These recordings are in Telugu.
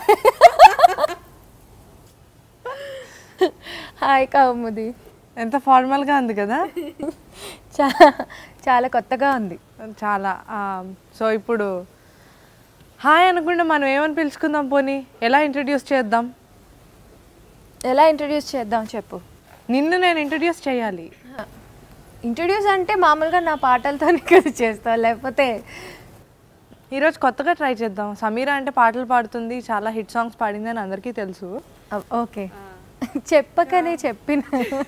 హాయ్ కౌముది. ఎంత ఫార్మల్గా ఉంది కదా. చాలా కొత్తగా ఉంది చాలా. సో ఇప్పుడు హాయ్ అనుకుంటే మనం ఏమని పిలుచుకుందాం? పోనీ ఎలా ఇంట్రడ్యూస్ చేద్దాం? ఎలా ఇంట్రడ్యూస్ చేద్దాం చెప్పు. నిన్ను నేను ఇంట్రడ్యూస్ చేయాలి. ఇంట్రడ్యూస్ అంటే మామూలుగా నా పాటలతోనే కదా చేస్తావు, లేకపోతే ఈరోజు కొత్తగా ట్రై చేద్దాం. సమీరా అంటే పాటలు పాడుతుంది, చాలా హిట్ సాంగ్స్ పాడింది అని అందరికీ తెలుసు. ఓకే, చెప్పకనే చెప్పిన.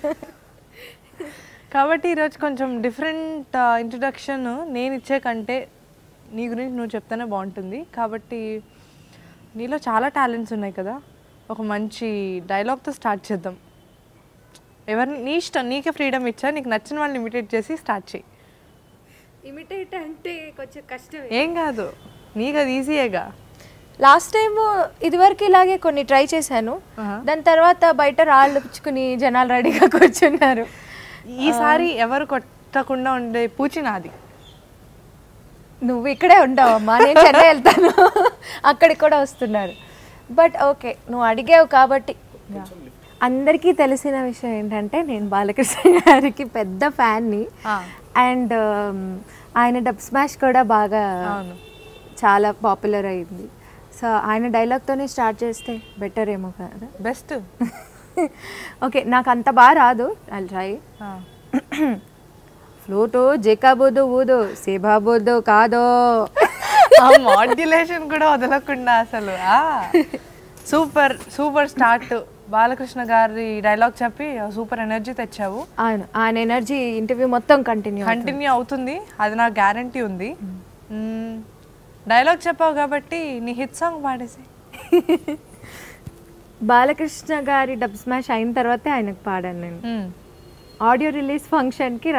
కాబట్టి ఈరోజు కొంచెం డిఫరెంట్ ఇంట్రడక్షన్ నేను ఇచ్చే కంటే నీ గురించి నువ్వు చెప్తేనే బాగుంటుంది. కాబట్టి నీలో చాలా టాలెంట్స్ ఉన్నాయి కదా, ఒక మంచి డైలాగ్తో స్టార్ట్ చేద్దాం. ఎవరిని నీ ఇష్టం, నీకే ఫ్రీడమ్ ఇచ్చా, నీకు నచ్చిన వాళ్ళని ఇమిటేట్ చేసి స్టార్ట్ చేయి. ఇమిటేట్ అంటే కొంచెం కష్టం. ఏం కాదు, నీకు అది ఈజీయేగా. లాస్ట్ టైం ఇదివరకు ఇలాగే కొన్ని ట్రై చేశాను, దాని తర్వాత బయట రాళ్ళు పుచ్చుకుని జనాలు రెడీగా కూర్చున్నారు. ఈసారి ఎవరు కొట్టకుండా ఉండే పూచి నాది. నువ్వు ఇక్కడే ఉండవమ్మా, నేను చెన్నై వెళ్తాను, అక్కడికి కూడా వస్తున్నారు. బట్ ఓకే, నువ్వు అడిగావు కాబట్టి. అందరికీ తెలిసిన విషయం ఏంటంటే నేను బాలకృష్ణ గారికి పెద్ద ఫ్యాన్ని. అండ్ ఆయన డబ్ స్మాష్ కూడా బాగా చాలా పాపులర్ అయింది. సో ఆయన డైలాగ్తోనే స్టార్ట్ చేస్తే బెటర్ ఏమో కదా. బెస్ట్. ఓకే, నాకు అంత బాగా రాదు, ఐ ట్రై. ఫ్లూటు జేకాబోదు ఊదు సేబాబోదు కాదో. మాడ్యులేషన్ కూడా వదలకుండా అసలు సూపర్ సూపర్ స్టార్ట్. బాలకృష్ణ గారి డైలాగ్ చెప్పి సూపర్ ఎనర్జీ తెచ్చావు. ఆయన ఎనర్జీ ఇంటర్వ్యూ మొత్తం కంటిన్యూ అవుతుంది, అది నాకు గ్యారంటీ ఉంది. డైలాగ్ చెప్పావు కాబట్టి నీ హిట్ సాంగ్ పాడేసి. బాలకృష్ణ గారి డబ్ స్మాష్ అయిన తర్వాతే ఆయనకు పాడాను నేను. ఆడియో రిలీజ్ ఫంక్షన్కి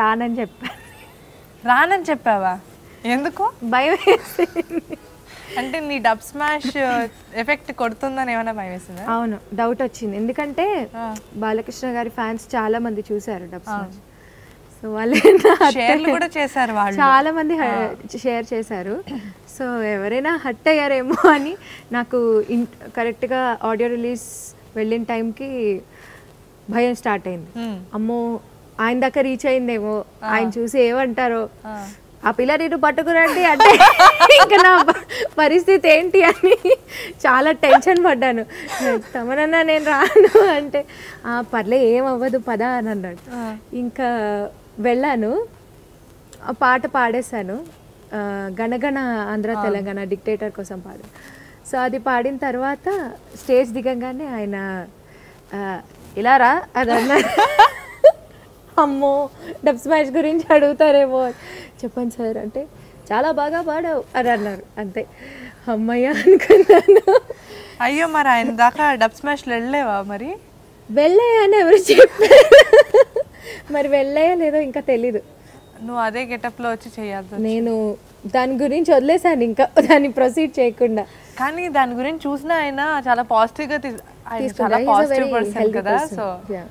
రానని చెప్పావా? ఎందుకు? భయం వేసింది. అంటే నీ డబ్ స్మాష్ ఎఫెక్ట్ కొడుతుందని ఏమైనా భయం వేసిందా? అవును, డౌట్ వచ్చింది. ఎందుకంటే బాలకృష్ణ గారి ఫ్యాన్స్ చాలా మంది చూసారు డబ్ స్మాష్. సో వాళ్ళు కూడా చేశారు, చాలా మంది షేర్ చేశారు. సో ఎవరైనా హట్ అయ్యారేమో అని నాకు కరెక్ట్గా ఆడియో రిలీజ్ వెళ్ళిన టైంకి భయం స్టార్ట్ అయింది. అమ్మో, ఆయన దాకా రీచ్ అయిందేమో, ఆయన చూసి ఏమంటారో, ఆ పిల్ల నేను పట్టుకురండి అంటే ఇంకా నా పరిస్థితి ఏంటి అని చాలా టెన్షన్ పడ్డాను. తమనన్నా నేను రాను అంటే పర్లే ఏమవ్వదు పద అని అన్నాడు. ఇంకా వెళ్ళాను, ఆ పాట పాడేశాను, గణగణ ఆంధ్ర తెలంగాణ డిక్టేటర్ కోసం పాడాను. సో అది పాడిన తర్వాత స్టేజ్ దిగంగానే ఆయన ఇలా రా అది అన్నారు. అమ్మో, డబ్ స్మాష్ గురించి అడుగుతారేమో. చెప్పండి సార్ అంటే చాలా బాగా పాడావు అని అన్నారు. అంతే, అమ్మయ్య అనుకున్నాను. అయ్యో, మరి ఆయన దాకా డబ్ స్మాష్లో వెళ్ళలేవా? మరి వెళ్ళాయని ఎవరు చెప్పారు? మరి వెళ్ళాయో లేదో ఇంకా తెలీదు. నువ్వు అదే గెటప్లో వచ్చి చేయాలి. నేను దాని గురించి వదిలేసాను, ఇంకా దాన్ని ప్రొసీడ్ చేయకుండా. కానీ దాని గురించి చూసినా ఆయన చాలా పాజిటివ్గా చాలా పాజిటివ్ పర్సన్ కదా. సో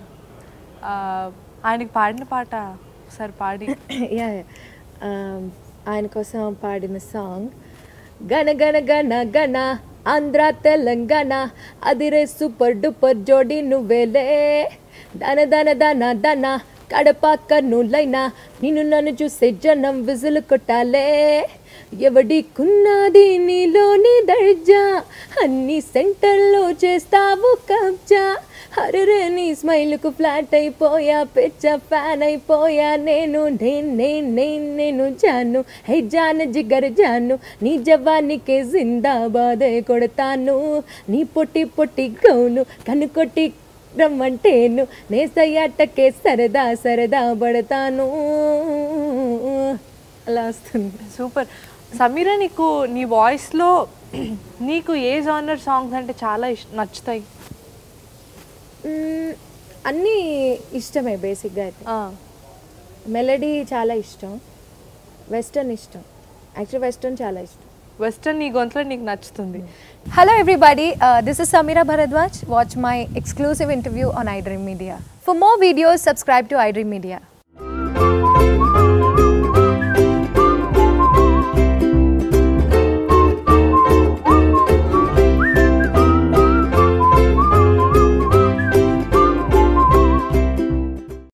ఆయనకి పాడిన పాట ఒకసారి పాడి. ఆయన కోసం పాడిన సాంగ్ గణ గణ గణ గణ ఆంధ్ర తెలంగాణ అదిరే సూపర్ డూపర్ జోడి నువ్వేలే దన దన దన దన కడప కర్నూలైనా నిన్ను నన్ను చూసే జనం విజులు కొట్టాలే ఎవడికున్నది నీలోని దర్జా అన్ని సెంటర్లో చేస్తావు కబ్జా హరరే నీ స్మైల్కు ఫ్లాట్ అయిపోయా పిచ్చ ఫ్యాన్ అయిపోయా నేను నేను జాను హై జాన్ జిగర్ జాను నీ జవానికి జిందాబాదే కొడతాను నీ పొట్టి పొట్టి గౌను కనుకొట్టి రమ్మంటేను నేసయ్యాటకే సరదా సరదా పడతాను. అలా వస్తుంది. సూపర్. సమీరా, నీకు నీ వాయిస్లో నీకు ఏ జానర్ సాంగ్స్ అంటే చాలా నచ్చుతాయి? అన్నీ ఇష్టమే బేసిక్గా అయితే. మెలడీ చాలా ఇష్టం, వెస్టర్న్ ఇష్టం. యాక్చువల్లీ వెస్టర్న్ చాలా ఇష్టం. వెస్టర్న్ నీ గొంతులో నీకు నచ్చుతుంది. Hello everybody, this is Sameera Bharadwaj. Watch my exclusive interview on iDream Media. For more videos, subscribe to iDream Media.